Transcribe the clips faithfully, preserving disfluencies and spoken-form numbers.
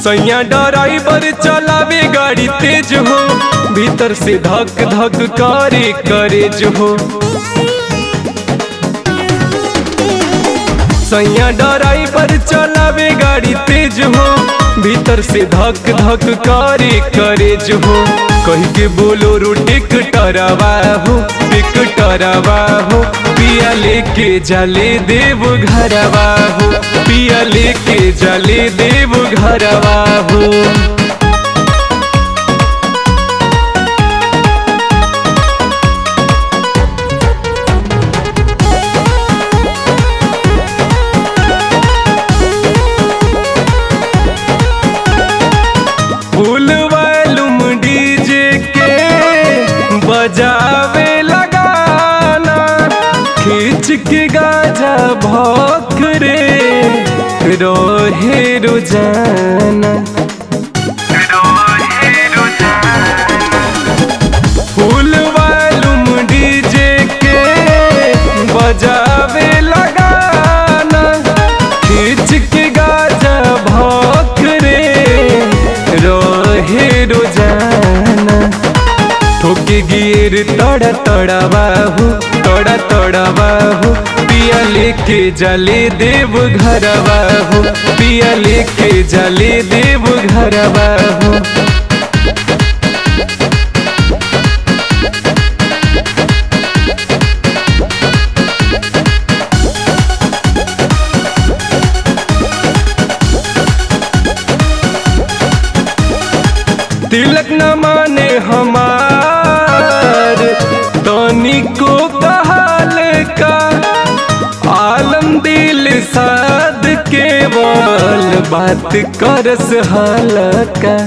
सैया ड्राइवर चलावे गाड़ी तेज हो, भीतर से धक धक करे करेज हो। सैया ड्राइवर चलावे गाड़ी तेज हो, भीतर से धक धक करे करेज हो। कह के बोलो रो टिक टरवा हो, टिक टरवा हो। पिया लेके जले देव घरवा हो, पिया लेके जले देव घरवा हो। फुल वॉल्यूम डीजे के बजावे लगाना, खींच के गाजा भौंक रे रोहे रोजाना। फुल वॉल्यूम डीजे के बजावे लगाना, खींच के गाजा भौंक रे रोहे रोजाना। ठोके गिर तड़ा तड़ा बाहू, तड़ा तड़ा बाहू। पिया लेके जले देव घरवा हो, पिया लेके जले देव घरवा हो। तिलक न माने हमार तनी को कहाल का, आलम दिल साध केवल बात करस हाल का।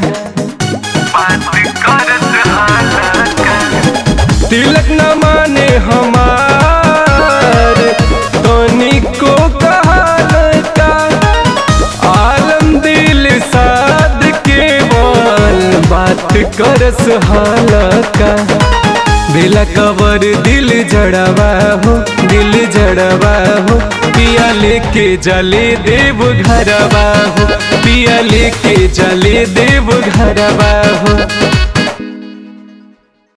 तिलक न माने हमार तनी को कहाल का, आलम दिल साध केवल बात करस हाल का। बेला कवर दिल जड़वा हो, दिल जड़वा हो। पिया लेके जले देव घरवा हो, पिया लेके जले देव घरवा हो।